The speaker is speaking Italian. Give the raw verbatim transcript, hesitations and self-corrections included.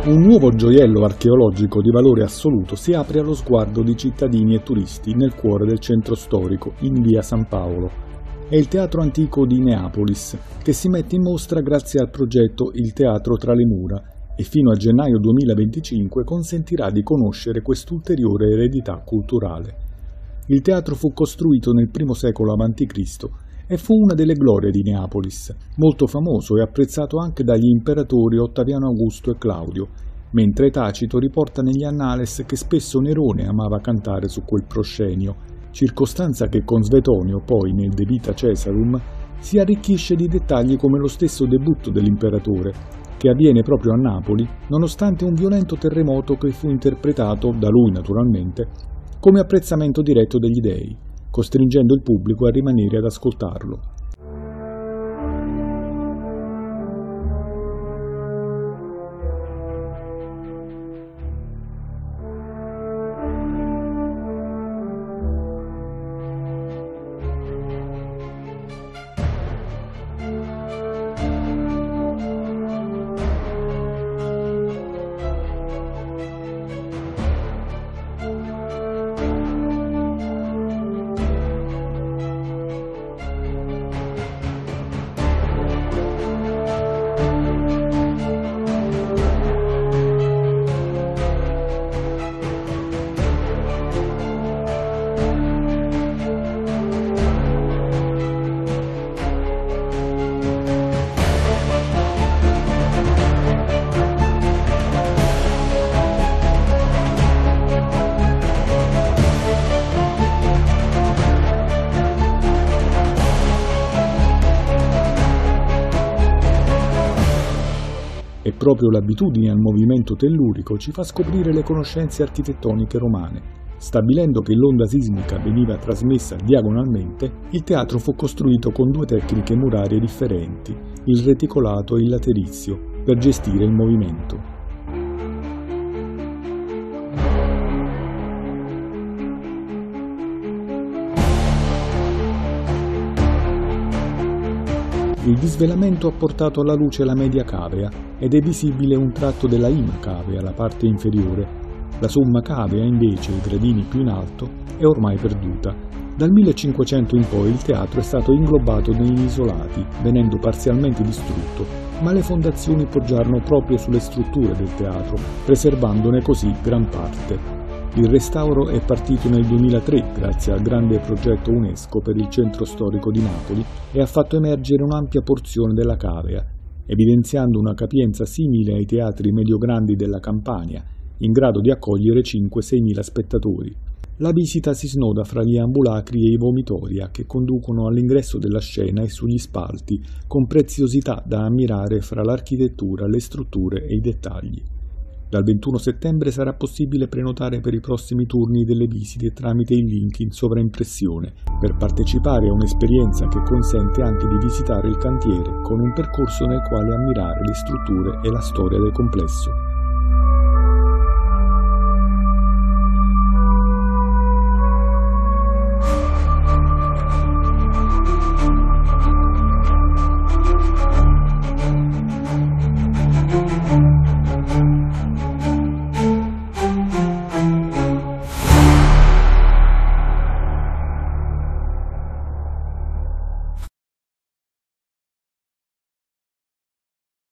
Un nuovo gioiello archeologico di valore assoluto si apre allo sguardo di cittadini e turisti nel cuore del centro storico, in via San Paolo. È il Teatro Antico di Neapolis, che si mette in mostra grazie al progetto Il Teatro tra le mura e fino a gennaio duemilaventicinque consentirà di conoscere quest'ulteriore eredità culturale. Il teatro fu costruito nel primo secolo avanti Cristo e fu una delle glorie di Neapolis, molto famoso e apprezzato anche dagli imperatori Ottaviano Augusto e Claudio, mentre Tacito riporta negli Annales che spesso Nerone amava cantare su quel proscenio, circostanza che con Svetonio, poi nel De Vita Caesarum, si arricchisce di dettagli come lo stesso debutto dell'imperatore, che avviene proprio a Napoli, nonostante un violento terremoto che fu interpretato, da lui naturalmente, come apprezzamento diretto degli dei, costringendo il pubblico a rimanere ad ascoltarlo. E proprio l'abitudine al movimento tellurico ci fa scoprire le conoscenze architettoniche romane. Stabilendo che l'onda sismica veniva trasmessa diagonalmente, il teatro fu costruito con due tecniche murarie differenti, il reticolato e il laterizio, per gestire il movimento. Il disvelamento ha portato alla luce la media cavea ed è visibile un tratto della ima cavea, la parte inferiore. La somma cavea, invece, i gradini più in alto, è ormai perduta. Dal millecinquecento in poi il teatro è stato inglobato negli isolati, venendo parzialmente distrutto, ma le fondazioni poggiarono proprio sulle strutture del teatro, preservandone così gran parte. Il restauro è partito nel duemilatré grazie al grande progetto UNESCO per il centro storico di Napoli e ha fatto emergere un'ampia porzione della cavea, evidenziando una capienza simile ai teatri medio-grandi della Campania, in grado di accogliere cinque sei mila spettatori. La visita si snoda fra gli ambulacri e i vomitoria che conducono all'ingresso della scena e sugli spalti, con preziosità da ammirare fra l'architettura, le strutture e i dettagli. Dal ventuno settembre sarà possibile prenotare per i prossimi turni delle visite tramite il link in sovraimpressione per partecipare a un'esperienza che consente anche di visitare il cantiere con un percorso nel quale ammirare le strutture e la storia del complesso.